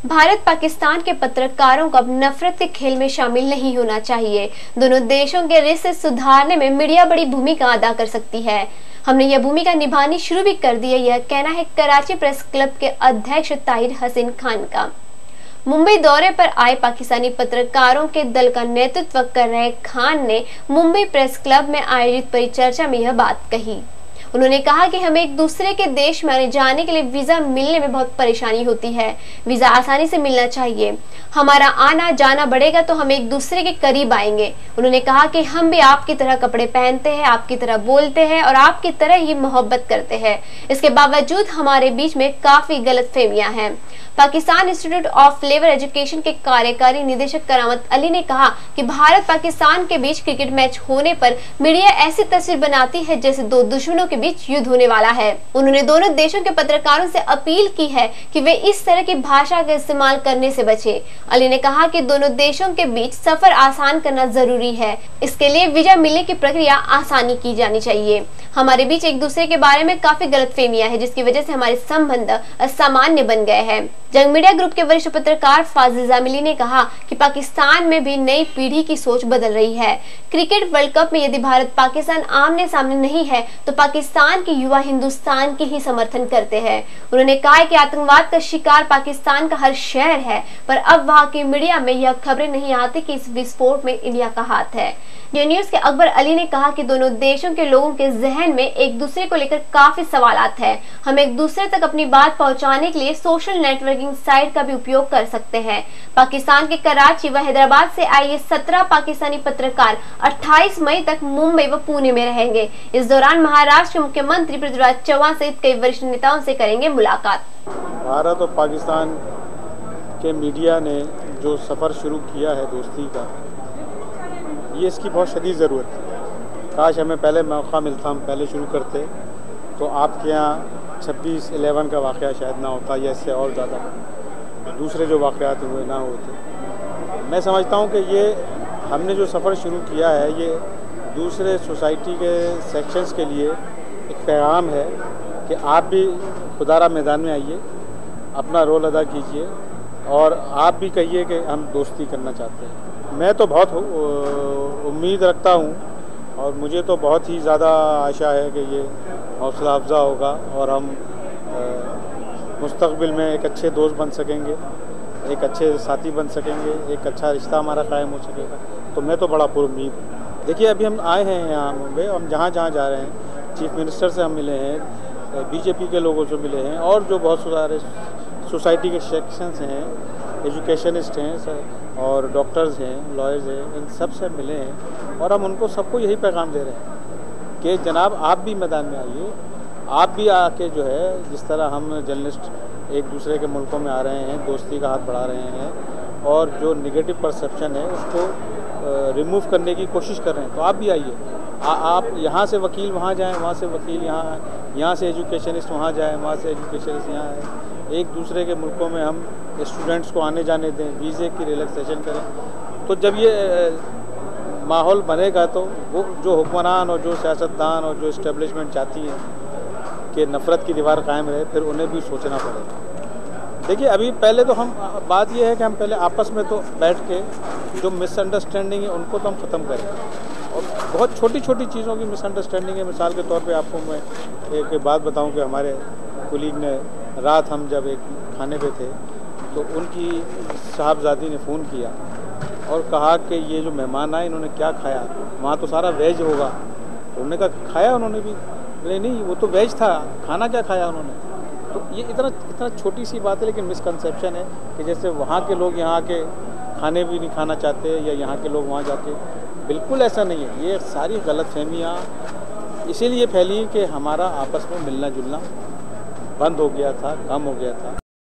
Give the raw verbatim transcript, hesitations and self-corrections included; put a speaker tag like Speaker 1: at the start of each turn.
Speaker 1: भारत पाकिस्तान के पत्रकारों को अब नफरत के खेल में शामिल नहीं होना चाहिए। दोनों देशों के रिश्ते सुधारने में मीडिया बड़ी भूमिका अदा कर सकती है। हमने यह भूमिका निभानी शुरू भी कर दी है, यह कहना है कराची प्रेस क्लब के अध्यक्ष ताहिर हसीन खान का। मुंबई दौरे पर आए पाकिस्तानी पत्रकारों के दल का नेतृत्व कर रहे खान ने मुंबई प्रेस क्लब में आयोजित परिचर्चा में यह बात कही। उन्होंने कहा कि हमें एक दूसरे के देश में आने जाने के लिए वीजा मिलने में बहुत परेशानी होती है। वीजा आसानी से मिलना चाहिए। हमारा आना जाना बढ़ेगा तो हम एक दूसरे के करीब आएंगे। उन्होंने कहा कि हम भी आपकी तरह कपड़े पहनते हैं, आपकी तरह बोलते हैं और आपकी तरह ही मोहब्बत करते हैं। इसके बावजूद हमारे बीच में काफी गलतफहमियां हैं। Pakistan institute of labour education के कार्यकारी निदेशक करामत अली ने कहा कि भारत पाकिस्तान के बीच क्रिकेट मैच होने पर मीडिया ऐसी तस्वीर बनाती है जैसे दो दुश्मनों के बीच युद्ध होने वाला है। उन्होंने दोनों देशों के पत्रकारों से अपील की है कि वे इस तरह की भाषा का इस्तेमाल करने से बचे। अली ने कहा कि दोनों देशों के बीच सफर आसान करना जरूरी है। इसके लिए वीजा मिलने की प्रक्रिया आसानी की जानी चाहिए। हमारे बीच एक दूसरे के बारे में काफी गलतफहमियां हैं, जिसकी वजह से हमारे संबंध असामान्य बन गए हैं। जंग मीडिया ग्रुप के वरिष्ठ पत्रकार फाजिल जामिली ने कहा कि पाकिस्तान में भी नई पीढ़ी की सोच बदल रही है। क्रिकेट वर्ल्ड कप में यदि भारत पाकिस्तान आमने सामने नहीं है तो पाकिस्तान के युवा हिंदुस्तान की ही समर्थन करते हैं। उन्होंने कहा कि आतंकवाद का शिकार पाकिस्तान का हर शहर है, पर अब वहाँ की मीडिया में यह खबरें नहीं आती कि इस विस्फोट में इंडिया का हाथ है। न्यू न्यूज के अकबर अली ने कहा कि दोनों देशों के लोगों के जहन में एक दूसरे को लेकर काफी सवालात हैं। हम एक दूसरे तक अपनी बात पहुंचाने के लिए सोशल नेटवर्किंग साइट का भी उपयोग कर सकते हैं। पाकिस्तान के कराची व हैदराबाद से आए ये सत्रह पाकिस्तानी पत्रकार अट्ठाईस मई तक मुंबई व पुणे में रहेंगे। इस दौरान महाराष्ट्र के मुख्यमंत्री पृथ्वीराज चौहान सहित कई वरिष्ठ नेताओं से करेंगे मुलाकात।
Speaker 2: भारत और पाकिस्तान के मीडिया ने जो सफर शुरू किया है दोस्ती का, ये इसकी बहुत शदीद ज़रूरत है। काश हमें पहले मौका मिलता, हम पहले शुरू करते तो आपके यहाँ छब्बीस इलेवन का वाक़या शायद ना होता, या इससे और ज़्यादा दूसरे जो वाक़यात हुए ना होते। मैं समझता हूँ कि ये हमने जो सफ़र शुरू किया है, ये दूसरे सोसाइटी के सेक्शंस के लिए एक पैगाम है कि आप भी खुदारा मैदान में आइए, अपना रोल अदा कीजिए और आप भी कहिए कि हम दोस्ती करना चाहते हैं। मैं तो बहुत उम्मीद रखता हूँ और मुझे तो बहुत ही ज़्यादा आशा है कि ये हौसला अफजा होगा और हम मुस्तक़बिल में एक अच्छे दोस्त बन सकेंगे, एक अच्छे साथी बन सकेंगे, एक अच्छा रिश्ता हमारा कायम हो सकेगा। तो मैं तो बड़ा पुरुम्मीद हूँ। देखिए, अभी हम आए हैं यहाँ मुंबई, हम जहाँ जहाँ जा रहे हैं, चीफ मिनिस्टर से हम मिले हैं, बीजेपी के लोगों से मिले हैं और जो बहुत सारे सोसाइटी के सेक्शंस हैं, एजुकेशनिस्ट हैं और डॉक्टर्स हैं, लॉयर्स हैं, इन सब से मिले हैं और हम उनको सबको यही पैगाम दे रहे हैं कि जनाब आप भी मैदान में आइए, आप भी आके जो है, जिस तरह हम जर्नलिस्ट एक दूसरे के मुल्कों में आ रहे हैं, दोस्ती का हाथ बढ़ा रहे हैं और जो निगेटिव परसेप्शन है उसको रिमूव करने की कोशिश कर रहे हैं, तो आप भी आइए। आप यहाँ से वकील वहाँ जाएँ, वहाँ से वकील यहाँ, यहाँ से एजुकेशनिस्ट वहाँ जाएँ, वहाँ से एजुकेशनिस्ट यहाँ आए। एक दूसरे के मुल्कों में हम स्टूडेंट्स को आने जाने दें, वीज़े की रिलैक्सेशन करें। तो जब ये माहौल बनेगा तो वो जो हुक्मरान और जो सियासतदान और जो इस्टेब्लिशमेंट चाहती है कि नफ़रत की दीवार कायम रहे, फिर उन्हें भी सोचना पड़ेगा। देखिए, अभी पहले तो हम बात ये है कि हम पहले आपस में तो बैठ के जो मिसअंडरस्टैंडिंग है उनको तो हम ख़त्म करें और बहुत छोटी छोटी चीज़ों की मिसअंडरस्टैंडिंग है। मिसाल के तौर पे आपको मैं एक बात बताऊं कि हमारे कुलीग ने, रात हम जब एक खाने पे थे तो उनकी साहबजादी ने फ़ोन किया और कहा कि ये जो मेहमान आए इन्होंने क्या खाया, वहाँ तो सारा वेज होगा। उन्होंने कहा खाया उन्होंने भी? नहीं नहीं, वो तो वेज था, खाना क्या खाया उन्होंने? तो ये इतना इतना छोटी सी बात है, लेकिन मिसकंसेप्शन है कि जैसे वहाँ के लोग यहाँ के खाने भी नहीं खाना चाहते या यहाँ के लोग वहाँ जाके। बिल्कुल ऐसा नहीं है। ये सारी गलतफहमियाँ इसीलिए फैली कि हमारा आपस में मिलना जुलना बंद हो गया था, कम हो गया था।